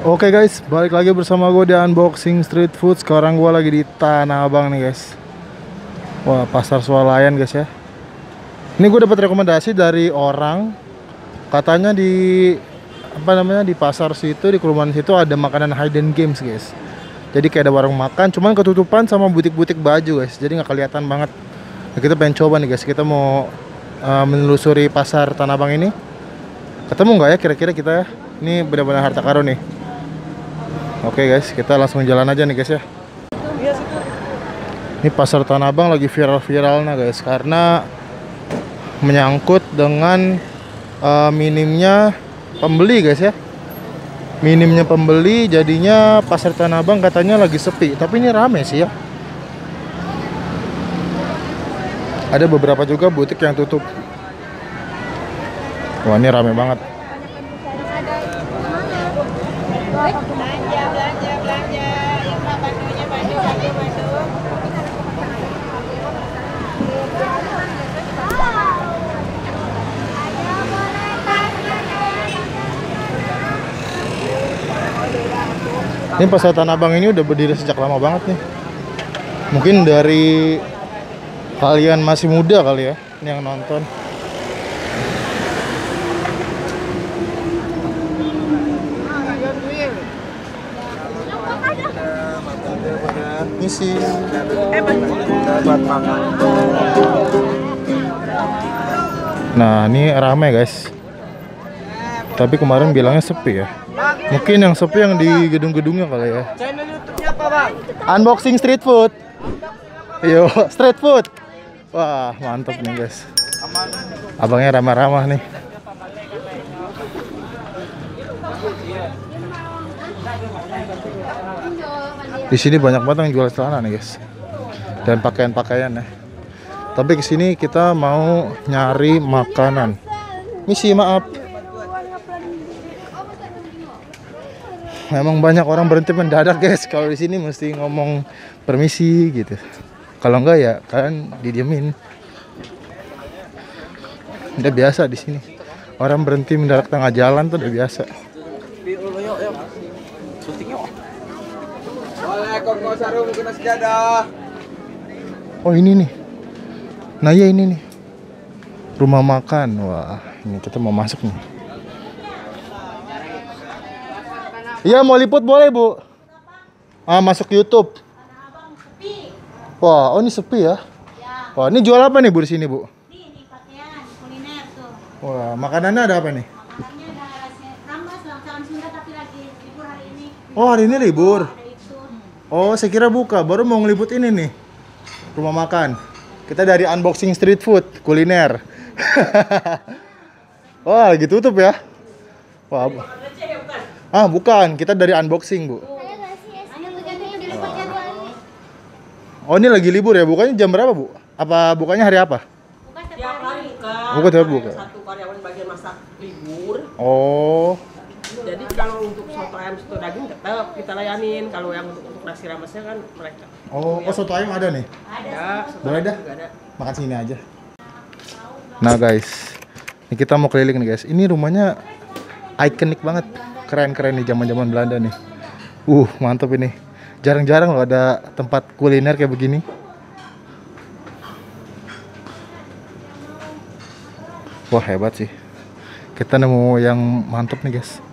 Oke guys, balik lagi bersama gue di Unboxing Street Food. Sekarang gue lagi di Tanah Abang nih guys. Wah, pasar swalayan guys ya. Ini gue dapat rekomendasi dari orang, katanya di di pasar situ, di kelurahan situ ada makanan hidden games guys. Jadi kayak ada warung makan, cuman ketutupan sama butik-butik baju guys. Jadi nggak kelihatan banget. Nah, kita pengen coba nih guys. Kita mau menelusuri pasar Tanah Abang ini. Ketemu nggak ya kira-kira kita ya? Ini benar-benar harta karun nih. Oke guys, kita langsung jalan aja nih guys ya. Ini pasar Tanah Abang lagi viral-viralnya guys, karena menyangkut dengan minimnya pembeli guys ya. Minimnya pembeli, jadinya pasar Tanah Abang katanya lagi sepi. Tapi ini rame sih ya. Ada beberapa juga butik yang tutup. Wah, ini rame banget. Belanja yang bantunya bantu. Ini pasar Tanah Abang ini udah berdiri sejak lama banget nih. Mungkin dari kalian masih muda kali ya ini yang nonton. Misi Nah, ini ramai guys. Tapi kemarin bilangnya sepi ya. Mungkin yang sepi yang di gedung-gedungnya kali ya. Channel YouTube-nya apa, Bang? Unboxing Street Food. Yo, Street Food. Wah, mantap nih guys. Abangnya ramah-ramah nih. Di sini banyak banget yang jual celana nih guys, dan pakaian-pakaian ya. Tapi kesini kita mau nyari makanan. Misi, maaf. Memang banyak orang berhenti mendadak guys. Kalau di sini mesti ngomong permisi gitu. Kalau enggak ya kalian didiemin. Udah biasa di sini. Orang berhenti mendadak tengah jalan tuh udah biasa. Oh, ini nih. Nah ya, ini nih rumah makan. Wah, ini kita mau masuk nih. Iya, mau liput boleh bu? Masuk YouTube. Wah, oh ini sepi ya. Wah, ini jual apa nih bu di sini bu? Ini pakaian kuliner tuh. Wah, makanannya ada apa nih? Makannya ada rambas bangsawan Sunda tapi lagi libur hari ini. Oh, hari ini libur. Ada itu. Oh, saya kira buka. Baru mau ngeliput ini nih. Rumah makan. Kita dari Unboxing Street Food, kuliner. Wah, lagi tutup ya. Wah. Bukan. Kita dari unboxing, Bu. Oh, ini lagi libur ya. Bukanya jam berapa, Bu? Apa bukanya hari apa? Bukan Tiap hari buka. Buka tiap buka. Satu karyawan bagian masak libur. Oh. Jadi kalau untuk soto ayam, soto daging tetap kita layanin. Kalau yang untuk nasi ramesnya kan mereka. Oh, soto ayam ada nih. Ada. Soto Boleh ayam dah. juga ada. Makan sini aja. Nah, guys. Ini kita mau keliling nih, guys. Ini rumahnya ikonik banget. Keren-keren nih zaman-zaman Belanda nih. Mantap ini. Jarang-jarang loh ada tempat kuliner kayak begini. Wah, hebat sih. Kita nemu yang mantap nih, guys.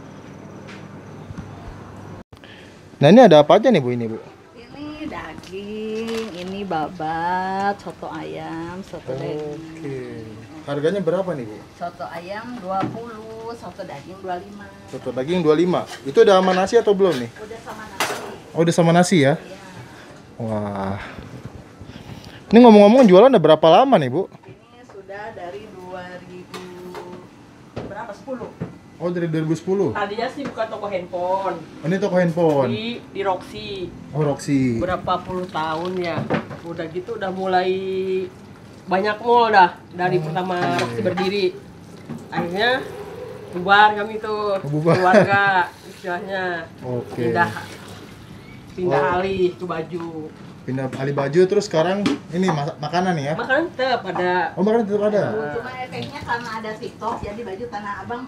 Nah, ini ada apa aja nih, Bu, ini, Bu? Ini daging, ini babat, soto ayam, soto daging. Oke. Harganya berapa nih, Bu? Soto ayam 20, soto daging 25. Soto daging 25. Itu udah sama nasi atau belum nih? Udah sama nasi. Oh, udah sama nasi ya? Iya. Wah. Ini ngomong-ngomong jualan udah berapa lama nih, Bu? Ini sudah dari 2000 Berapa? 10. Oh, dari 2010. Tadinya sih buka toko handphone. Oh, ini toko handphone. Di Roxy. Oh, Roxy. Berapa puluh tahun ya. Udah gitu udah mulai banyak mall dah dari pertama Roxy berdiri. Akhirnya bubar kami tuh. Bubar. Keluarga istilahnya. Oke. Pindah alih ke baju. Pindah alih baju terus sekarang ini makanan nih ya. Makanan tetap ada. Oh, makanan tetap ada. Cuma efeknya karena ada TikTok, jadi baju Tanah Abang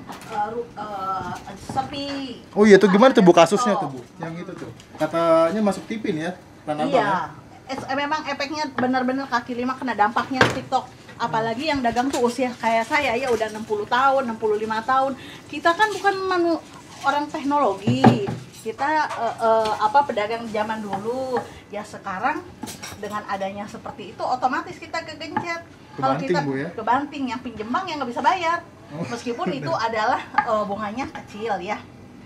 sepi. Oh iya tuh gimana tuh Bu kasusnya tuh Bu? Yang itu tuh. Katanya masuk TV nih ya. Tanah Abang ya. Iya, memang efeknya benar-benar kaki lima kena dampaknya TikTok. Apalagi yang dagang tuh usia kayak saya ya udah 60 tahun, 65 tahun. Kita kan bukan orang teknologi. Kita pedagang zaman dulu. Ya sekarang dengan adanya seperti itu otomatis kita kegencet. Kalau kita Bu, ya? kebanting yang pinjem bank yang nggak bisa bayar. Meskipun itu adalah bunganya kecil ya.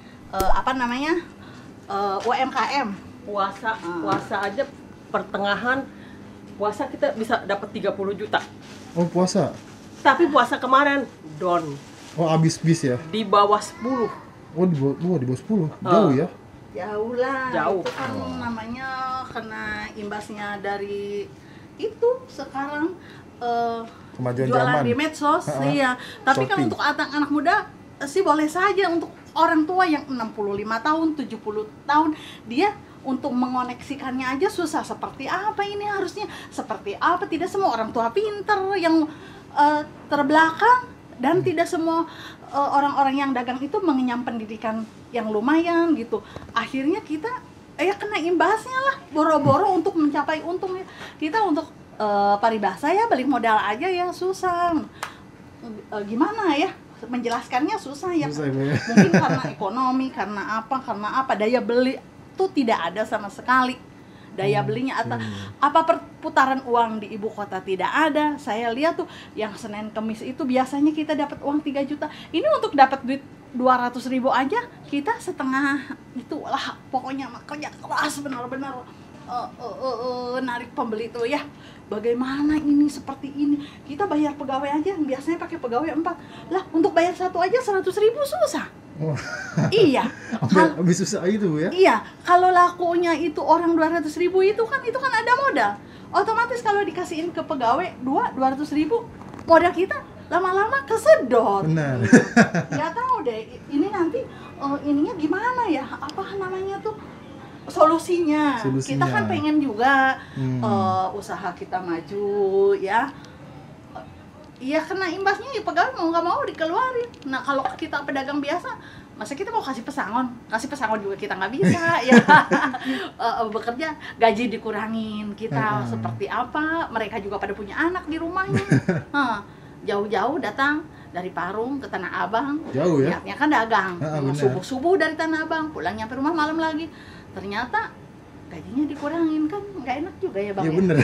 UMKM. Puasa aja pertengahan puasa kita bisa dapat 30 juta. Oh, puasa. Tapi puasa kemarin down Oh, habis bis ya. di bawah 10. Oh, di bawah 10. Jauh ya. Jauh lah. Jauh. Itu kan namanya kena imbasnya dari itu sekarang Kemajuan jualan zaman. di medsos. Iya. Tapi kan Shopee. untuk anak-anak muda sih boleh saja. Untuk orang tua yang 65 tahun, 70 tahun, dia untuk mengoneksikannya aja susah. Seperti apa ini harusnya? Seperti apa? Tidak semua orang tua pinter yang terbelakang, dan tidak semua orang-orang yang dagang itu mengenyam pendidikan yang lumayan gitu. Akhirnya kita kena imbasnya lah, boro-boro untuk mencapai untung. Kita untuk paribasa ya balik modal aja ya susah. Gimana ya menjelaskannya susah ya. Susah, Bu, ya. Mungkin karena ekonomi, karena apa daya beli itu tidak ada sama sekali. Daya belinya atau apa perputaran uang di ibu kota tidak ada. Saya lihat tuh yang Senin Kemis itu biasanya kita dapat uang 3 juta. Ini untuk dapat duit 200.000 aja kita setengah itulah. Pokoknya kerja keras benar-benar narik pembeli tuh ya. Bagaimana ini seperti ini? Kita bayar pegawai aja biasanya pakai pegawai 4. Lah untuk bayar satu aja 100.000 susah. Oh. Iya. Habis susah itu Bu ya. Iya, kalau lakunya itu orang 200.000 itu kan ada modal. Otomatis kalau dikasihin ke pegawai 200.000, modal kita lama-lama kesedot. Benar. Nggak tahu deh, ini nanti ininya gimana ya? Apa namanya tuh? Solusinya. Kita kan pengen juga usaha kita maju ya. Iya kena imbasnya ya pegawai mau nggak mau dikeluarin. Nah kalau kita pedagang biasa, masa kita mau kasih pesangon juga kita nggak bisa ya. Bekerja gaji dikurangin kita seperti apa? Mereka juga pada punya anak di rumahnya. Jauh-jauh datang dari Parung ke Tanah Abang. Jauh ya? Niatnya kan dagang. Subuh-subuh dari Tanah Abang, pulang nyampe rumah malam lagi. Ternyata gajinya dikurangin kan nggak enak juga ya Bang. Iya bener.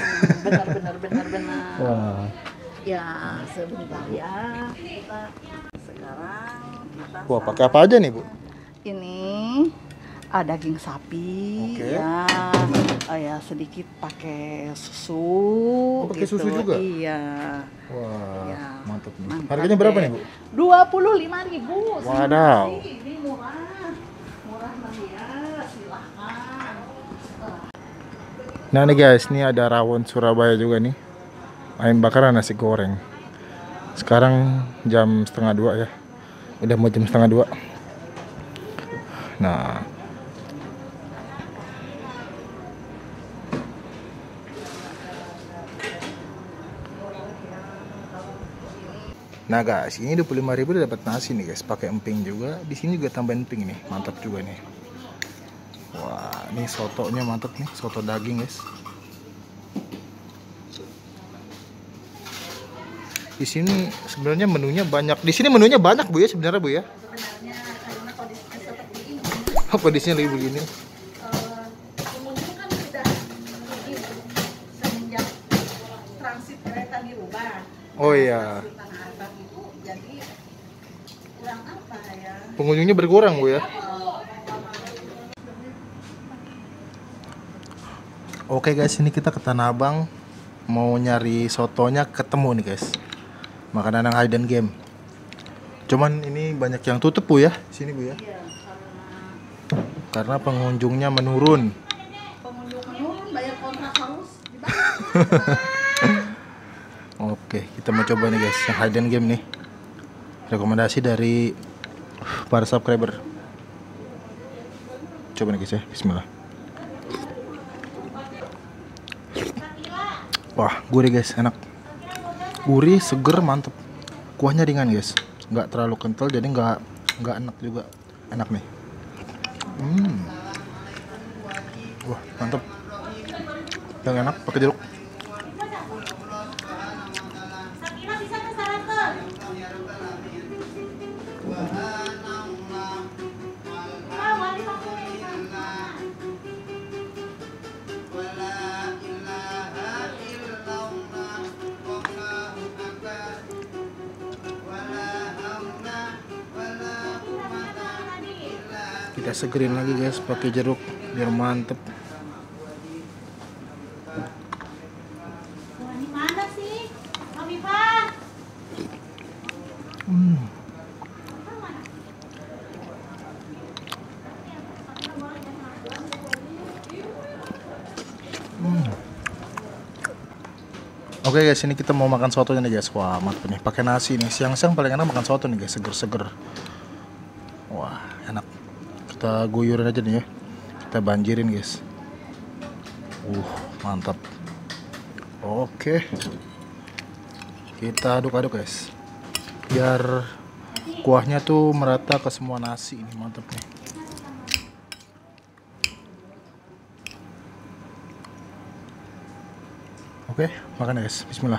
Benar. Wah. Ya sebentar ya, kita sekarang Wah, pakai apa aja nih Bu? ini daging sapi. Oke. Ya sedikit pakai susu. Oh, pakai susu juga? Iya. Wah, Ya, mantap nih. mantap Harganya berapa deh. nih Bu? 25.000. Wadaw. Ini murah ya, silahkan. Nah nih guys, ini ada rawon Surabaya juga nih. Ayam bakar dan nasi goreng. Sekarang jam 1:30 ya. Udah mau jam 1:30. Nah guys, ini 25.000 udah dapat nasi nih guys, pakai emping juga. Di sini juga tambahin emping nih, mantap juga nih. Wah, ini sotonya mantap nih, soto daging guys. Di sini sebenarnya menunya banyak. Di sini menunya banyak Bu ya sebenarnya Bu ya. Sebenarnya karena kondisinya seperti ini. Oh, kondisinya lagi begini. Pengunjung kan sudah begitu semenjak transit kereta dirubah. Oh iya. Tanah Abang itu jadi kurang apa ya? Pengunjungnya berkurang Bu ya. Oke guys, ini kita ke Tanah Abang mau nyari sotonya, ketemu nih guys. Makanan yang hidden game. Cuman ini banyak yang tutup Bu ya, sini Bu ya. Iya, Karena pengunjungnya menurun. pengunjung menurun, bayar kontrak harus dibayar. Oke, kita mau coba nih guys, yang hidden game nih. Rekomendasi dari para subscriber. Coba nih guys ya, bismillah. Wah, gurih guys, enak. Gurih, seger, mantep. Kuahnya ringan guys, nggak terlalu kental, jadi nggak enak juga. Enak nih. Wah, mantep. Yang enak pakai jeruk. Sakina bisa ke Saraten. Ah, wali pakai. Kita segerin lagi guys pakai jeruk biar mantep. Wah, di mana sih? Habibah. Oke guys, ini kita mau makan sotonya nih guys. Wah, mantep nih. Pakai nasi nih. Siang-siang paling enak makan soto nih guys, seger-seger. Wah, enak. Kita guyurin aja nih ya. Kita banjirin guys. Mantap. Oke. Kita aduk-aduk guys. Biar kuahnya tuh merata ke semua nasi. Ini mantap nih. Oke, makan ya guys. Bismillah.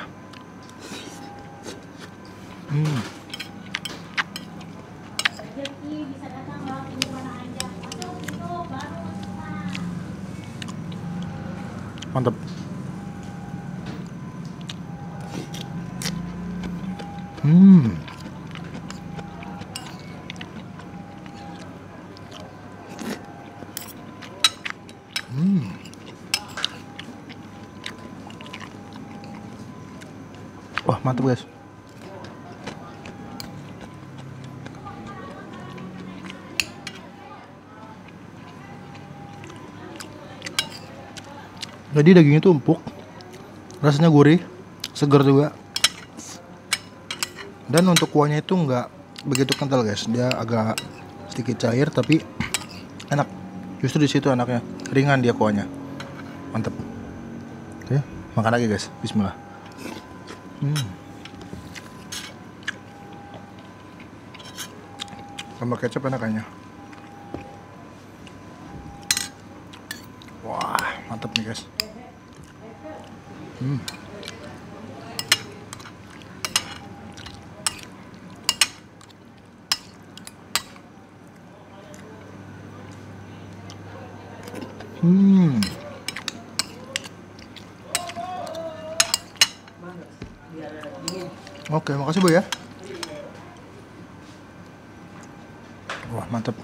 Rezeki bisa datang lewat di mana aja. Masuk itu baru semua. Mantap. Wah, mantap guys. Jadi dagingnya tuh empuk, rasanya gurih, segar juga. Dan untuk kuahnya itu nggak begitu kental guys, dia agak sedikit cair tapi enak. Justru di situ enaknya, ringan dia kuahnya, mantap. Oke, makan lagi guys. Bismillah. Tambah kecap enak kayaknya. Wah, mantap nih guys. Oke, makasih Bu ya. Wah, mantap.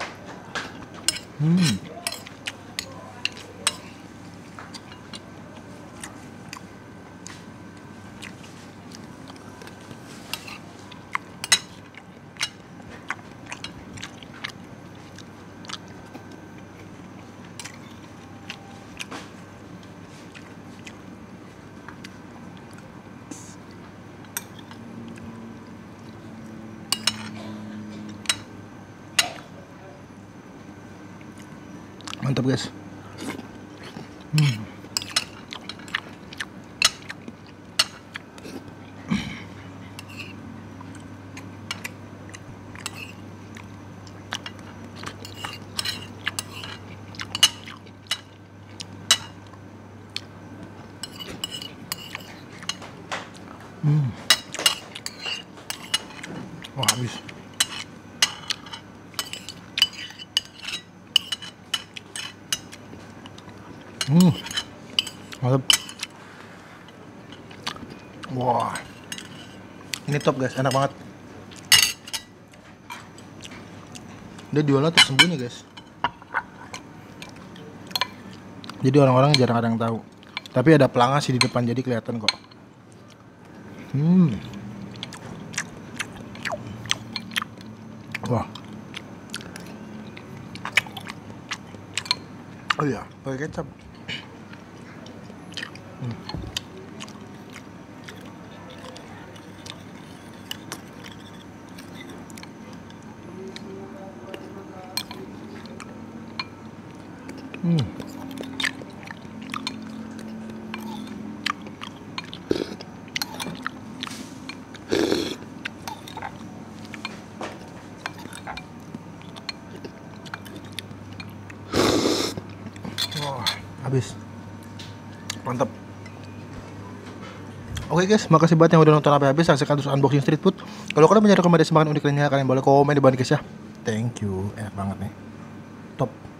Mantap guys. Wah, habis. Mantap. Wah, ini top guys, enak banget. Dia jualnya tersembunyi guys, jadi orang-orang jarang ada yang tahu. Tapi ada pelanggan sih di depan, jadi kelihatan kok. Wah. Oh iya, pakai kecap. Wah, habis. Mantap. Oke guys, makasih banget yang udah nonton sampai habis. Saksikan terus unboxing street food. Kalau kalian punya rekomendasi makan unik lainnya, kalian boleh komen di bawah guys ya. Thank you, enak banget nih. Top.